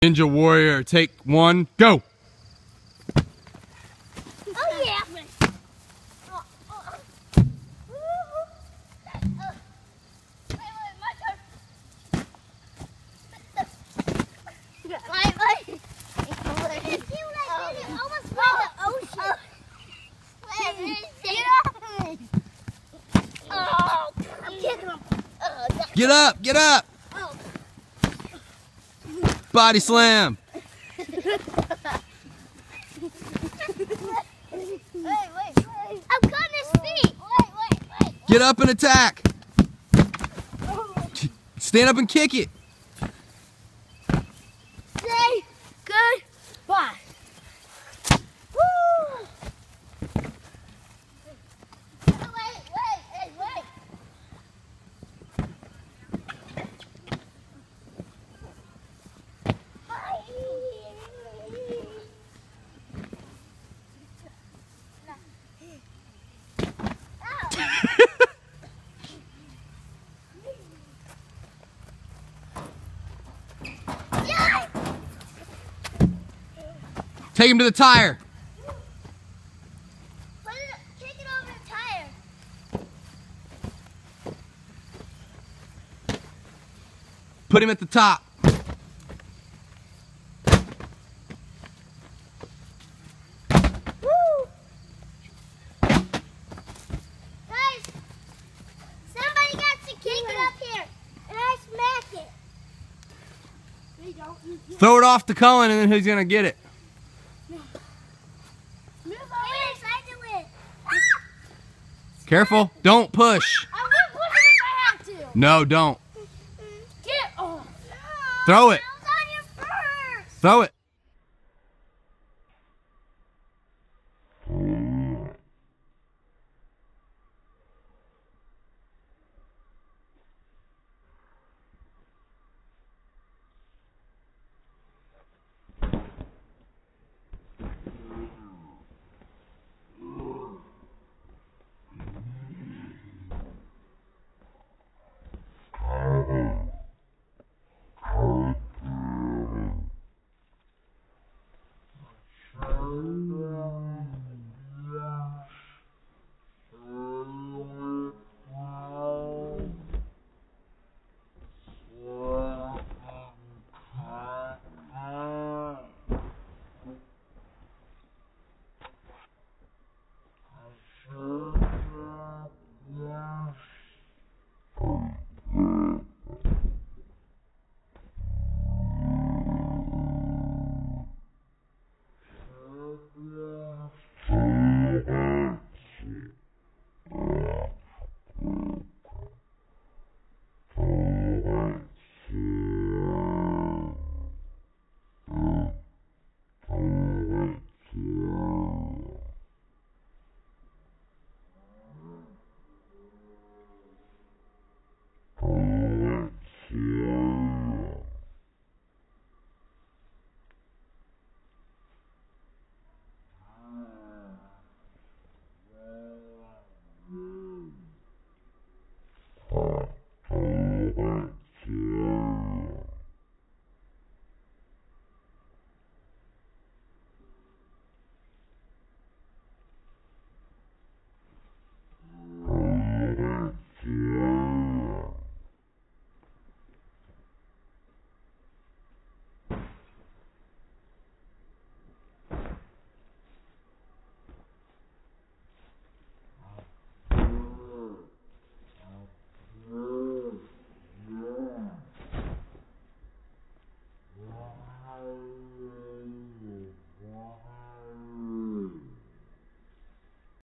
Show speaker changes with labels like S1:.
S1: Ninja Warrior, take one, go!
S2: Oh yeah! Wait, my turn. Wait. It feels like it almost went the ocean. Get off me! Oh, I'm kicking him.
S1: Get up, get up!
S2: Oh.
S1: Body slam!
S2: Wait. I'm gonna see. Wait.
S1: Get up and attack! Stand up and kick it!
S2: Say goodbye. Woo! Wait.
S1: Take him to the tire!
S2: Kick it over the tire.
S1: Put him at the top!
S2: Woo! Guys, somebody got to kick it up here, and I smack it.
S1: Throw it off to Cullan and then who's gonna get it?
S2: Move over. I do it.
S1: Careful, don't push.
S2: I'm gonna push it if I have to.
S1: No, don't.
S2: Get off.
S1: Throw it.
S2: I was on your first.
S1: Throw it.